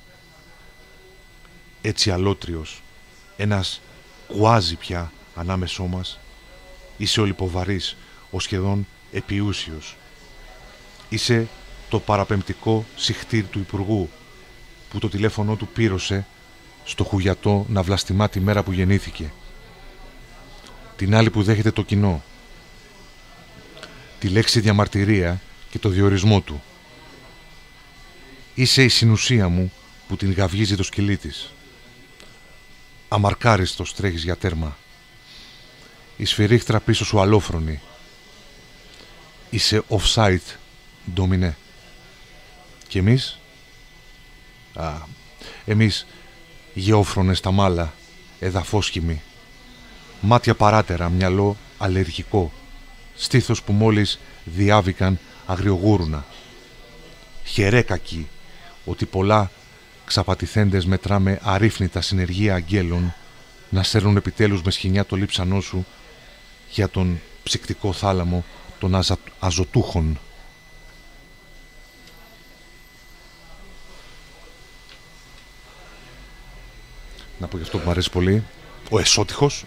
S1: Έτσι αλότριος, ένας κουάζει πια ανάμεσό μας, είσαι ο λιποβαρής, ο σχεδόν επιούσιος. Είσαι το παραπεμπτικό συχτήρ του Υπουργού που το τηλέφωνο του πήρωσε στο Χουγιατό να βλαστημά τη μέρα που γεννήθηκε. Την άλλη που δέχεται το κοινό. Τη λέξη διαμαρτυρία και το διορισμό του. Είσαι η συνουσία μου που την γαυγίζει το σκυλί της. Αμαρκάριστος τρέχεις για τέρμα. Η σφυρίχτρα πίσω σου αλόφρονη. Είσαι off-site, ντομινέ. Και εμείς? Εμείς γεώφρονες στα μάλα, εδαφόσχημοι. Μάτια παράτερα, μυαλό αλλεργικό. Στήθος που μόλις διάβηκαν αγριογούρουνα. Χερέκακοι ότι πολλά ξαπατηθέντες μετράμε αρρύφνητα συνεργεία αγγέλων να σέρνουν επιτέλους με σχοινιά το λείψανό σου για τον ψυκτικό θάλαμο των αζωτούχων. Να πω γι' αυτό που μου αρέσει πολύ, ο Εσώτυχος.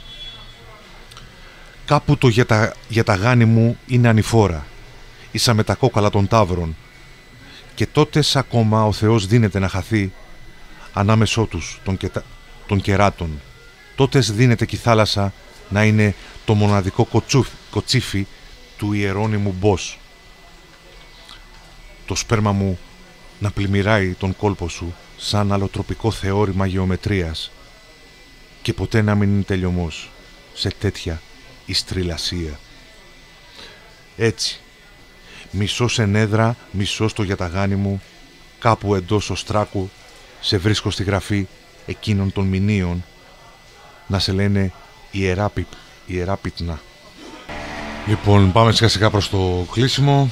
S1: Κάπου το για τα γάνη μου είναι ανηφόρα, ίσα με τα κόκαλα των ταύρων, και τότες ακόμα ο Θεός δίνεται να χαθεί ανάμεσό τους των κεράτων. Τότες δίνεται και η θάλασσα να είναι το μοναδικό κοτσίφι του ιερώνυμου Μπος. Το σπέρμα μου να πλημμυράει τον κόλπο σου σαν αλλοτροπικό θεώρημα γεωμετρίας και ποτέ να μην είναι τελειωμός σε τέτοια ιστριλασία. Έτσι, Μισό σε νέδρα, μισό στο γιαταγάνι μου, κάπου εντός οστράκου σε βρίσκω στη γραφή εκείνων των μηνύων να σε λένε Ιερά Πιτνά. Λοιπόν, πάμε σιγά σιγά προς το κλείσιμο.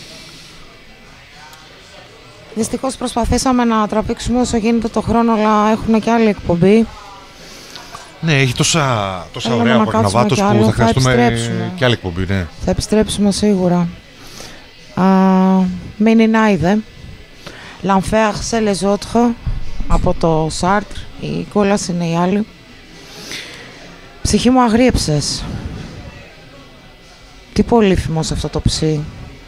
S2: Δυστυχώς προσπαθήσαμε να τραβήξουμε όσο γίνεται το χρόνο, αλλά έχουμε και άλλη εκπομπή.
S1: Ναι, έχει τόσα ωραία Πορναβάτος που θα χρειαστούμε και άλλη εκπομπή, ναι.
S2: Θα επιστρέψουμε σίγουρα. Μενινάιδε. L'enfer c'est les autres. Από το Σάρτρ. Η κόλαση είναι η άλλη. Ψυχή μου αγρίεψες. Τι πολύφημο σε αυτό το ψι.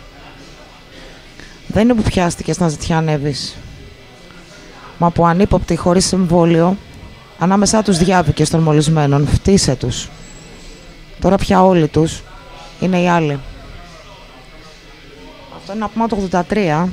S2: Δεν είναι που πιάστηκες να ζητιανεύεις. Μα που ανύποπτη χωρίς συμβόλαιο, ανάμεσά τους διάβηκες των μολυσμένων, φτύσε τους. Τώρα πια όλοι τους είναι οι άλλοι. Αυτό είναι από το 83.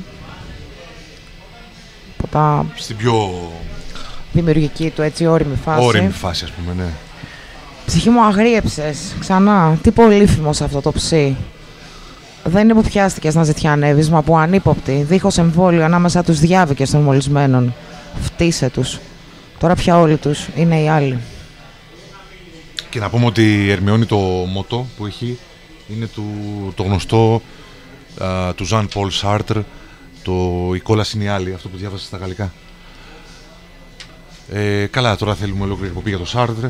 S2: Από τα...
S1: Στην πιο...
S2: δημιουργική του, έτσι, όριμη φάση.
S1: Όριμη φάση, ας πούμε, ναι.
S2: Ψυχή μου αγρίεψες, ξανά. Τι πολύφημο σε αυτό το ψι. Δεν είναι που πιάστηκες να ζητιανεύεις, μα που ανύποπτη, δίχως εμβόλιο, ανάμεσα τους διάβηκες των μολυσμένων. Φτύσε τους. Τώρα πια όλοι τους είναι οι άλλοι.
S1: Και να πούμε ότι ερμηνεύει το μότο που έχει, είναι το γνωστό του Ζαν Πολ Σάρτρ, το «Η κόλαση είναι η άλλη», αυτό που διάβασα στα γαλλικά. Καλά, τώρα θέλουμε ολόκληρη εκπομπή για το Σάρτρ.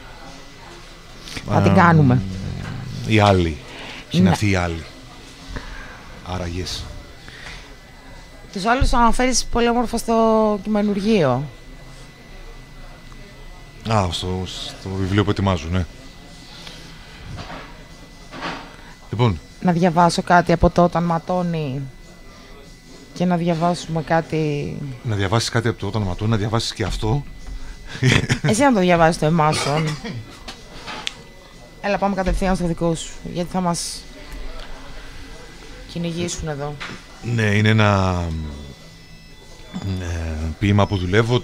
S2: Θα την κάνουμε.
S1: Οι άλλοι. Είναι αυτοί οι άλλοι. Άρα yes.
S2: Τους άλλους αναφέρεις πολύ όμορφα στο κειμενουργείο.
S1: Στο βιβλίο που ετοιμάζουν, ναι. Λοιπόν.
S2: Να διαβάσω κάτι από το «Όταν ματώνει» και να διαβάσουμε κάτι...
S1: Να διαβάσεις κάτι από το «Όταν ματώνει», να διαβάσεις και αυτό.
S2: Εσύ να το διαβάσεις το «Εμάσον». Έλα, πάμε κατευθείαν στο δικό σου, γιατί θα μας κυνηγήσουν εδώ.
S1: Ναι, είναι ένα ποίημα που δουλεύω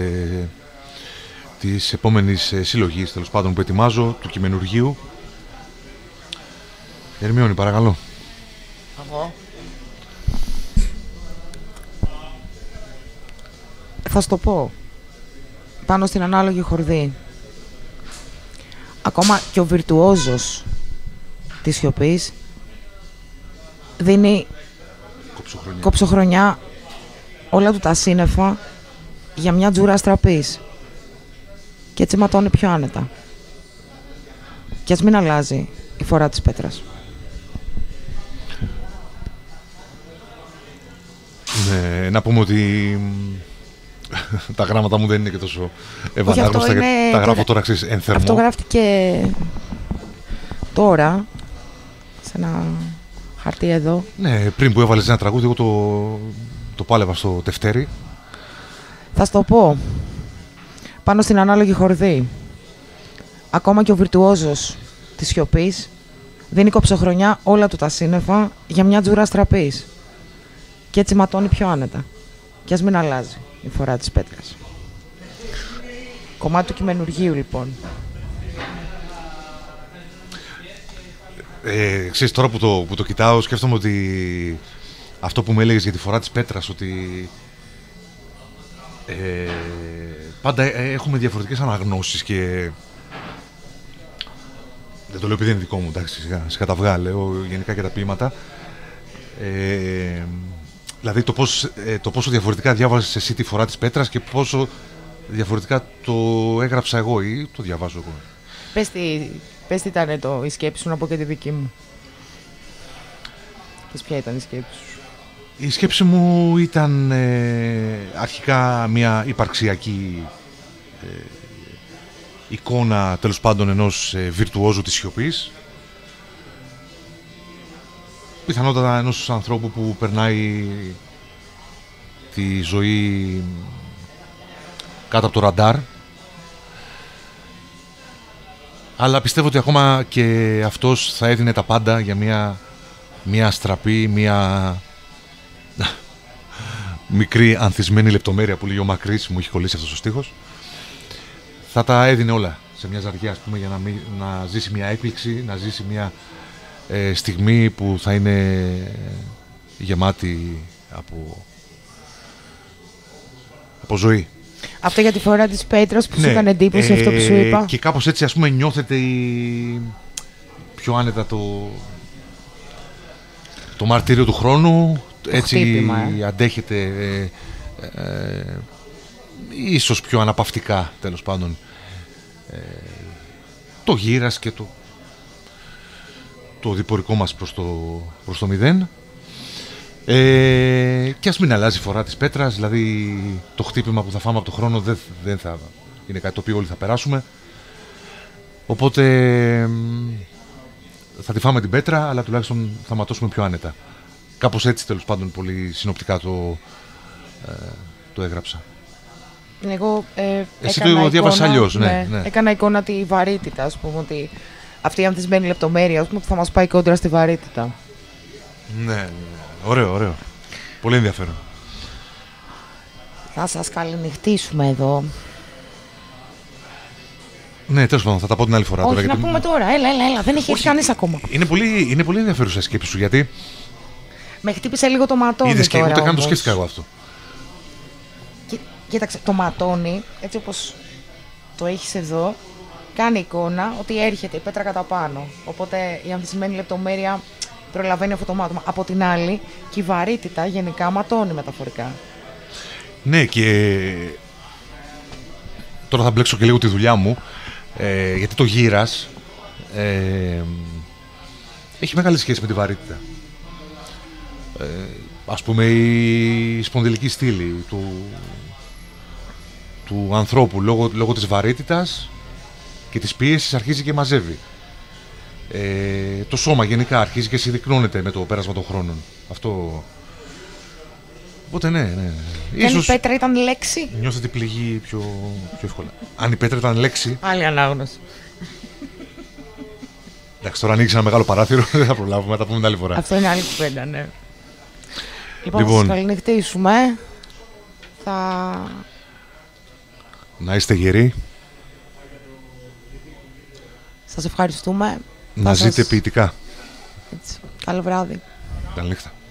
S1: της επόμενης συλλογής, τέλος πάντων, που ετοιμάζω, του κειμενουργίου. Ερμιόνη, παρακαλώ.
S2: Εγώ. Θα σου το πω. Πάνω στην ανάλογη χορδή. Ακόμα και ο βιρτουόζος της σιωπής δίνει κοψοχρονιά όλα του τα σύννεφα για μια τζούρα αστραπής. Και έτσι ματώνει πιο άνετα. Και ας μην αλλάζει η φορά της πέτρας.
S1: Ναι, να πούμε ότι τα γράμματα μου δεν είναι και τόσο ευανάγνωστα, τα γράφω τώρα εν θερμό.
S2: Αυτό γράφτηκε τώρα, σε ένα χαρτί εδώ.
S1: Ναι, πριν που έβαλες ένα τραγούδι, εγώ το πάλευα στο τευτέρι.
S2: Θα σου το πω. Πάνω στην ανάλογη χορδή. Ακόμα και ο βιρτουόζος της σιωπής δίνει κοψοχρονιά όλα του τα σύννεφα για μια τζούρα αστραπής. Και έτσι ματώνει πιο άνετα. Και ας μην αλλάζει η φορά της πέτρας. Κομμάτι του κειμενουργίου, λοιπόν.
S1: Ξέρεις, τώρα που το κοιτάω, σκέφτομαι ότι αυτό που μου έλεγες για τη φορά της πέτρας, ότι πάντα έχουμε διαφορετικές αναγνώσεις και δεν το λέω επειδή είναι δικό μου, εντάξει, σιγά τα βγάλε, λέω γενικά και τα ποίηματα. Δηλαδή το πόσο διαφορετικά διάβαζες εσύ τη φορά της πέτρας και πόσο διαφορετικά το έγραψα εγώ ή το διαβάζω εγώ.
S2: Πες τι ήταν η σκέψη σου, να πω και τη δική μου. Πες ποια ήταν η σκέψη σου.
S1: Η σκέψη μου ήταν αρχικά μια υπαρξιακή εικόνα, τέλος πάντων, ενός βιρτουόζου της σιωπής. Πιθανότατα ενός ανθρώπου που περνάει τη ζωή κάτω από το ραντάρ. Αλλά πιστεύω ότι ακόμα και αυτός θα έδινε τα πάντα για μια αστραπή, μια μικρή ανθισμένη λεπτομέρεια που λέει ο Μακρύς, μου έχει κολλήσει αυτός ο στίχος. Θα τα έδινε όλα σε μια ζαριά, ας πούμε, για να ζήσει μια έκπληξη, να ζήσει μια στιγμή που θα είναι γεμάτη από ζωή.
S2: Αυτό για τη φορά της πέτρας που σου έκανε εντύπωση, αυτό που σου είπα.
S1: Και κάπως έτσι, ας πούμε, νιώθετε πιο άνετα το μαρτύριο του χρόνου. Έτσι χτύπημα, αντέχετε ίσως πιο αναπαυτικά, τέλος πάντων, το γύρας και το διπορικό μας προς το μηδέν. Και ας μην αλλάζει η φορά της πέτρας, δηλαδή το χτύπημα που θα φάμε από το χρόνο δεν θα είναι κάτι το οποίο όλοι θα περάσουμε. Οπότε θα τη φάμε την πέτρα, αλλά τουλάχιστον θα ματώσουμε πιο άνετα. Κάπως έτσι, τέλος πάντων, πολύ συνοπτικά το έγραψα.
S2: Εγώ
S1: εσύ το διάβασες αλλιώς, ναι.
S2: Έκανα εικόνα τη βαρύτητα, ας πούμε, ότι αυτή η ανθισμένη λεπτομέρεια, ας πούμε, που θα μας πάει κόντρα στη βαρύτητα.
S1: Ναι. Ωραίο. Πολύ ενδιαφέρον.
S2: Θα σας καληνυχτήσουμε εδώ.
S1: Ναι, τέλος πάντων, θα τα πω την άλλη φορά.
S2: Όχι, τώρα, να πούμε τώρα. Έλα. Δεν έχει έρθει κανείς ακόμα.
S1: Είναι πολύ ενδιαφέρουσα η σκέψη σου, γιατί...
S2: Με χτύπησε λίγο το ματώνει.
S1: Είδες και ούτε καν το σκέφτηκα εγώ αυτό.
S2: Κοίταξε, το ματώνει, έτσι όπως το έχεις εδώ, κάνει εικόνα ότι έρχεται η πέτρα κατά πάνω. Οπότε η ανθισμένη λεπτομέρεια προλαβαίνει αυτό το μάτωμα. Από την άλλη, και η βαρύτητα γενικά ματώνει μεταφορικά.
S1: Ναι, και τώρα θα μπλέξω και λίγο τη δουλειά μου, γιατί το γύρας έχει μεγάλη σχέση με τη βαρύτητα. Ας πούμε, η σπονδυλική στήλη του ανθρώπου λόγω της βαρύτητας και της πίεσης αρχίζει και μαζεύει. Το σώμα γενικά αρχίζει και συρρυκνώνεται με το πέρασμα των χρόνων. Αυτό. Οπότε ναι.
S2: Και αν η πέτρα ήταν λέξη.
S1: Νιώθετε πληγή πιο εύκολα. Αν η πέτρα ήταν λέξη.
S2: Άλλη ανάγνωση.
S1: Εντάξει, τώρα ανοίξει ένα μεγάλο παράθυρο, δεν θα προλάβουμε, θα τα πούμε την άλλη φορά.
S2: Αυτό είναι άλλη κουβέντα, ναι. Λοιπόν, θα σας καληνυχτήσουμε.
S1: Να είστε γεροί.
S2: Σας ευχαριστούμε.
S1: Να ζείτε ποιητικά.
S2: Έτσι. Καλό βράδυ.
S1: Καληνύχτα.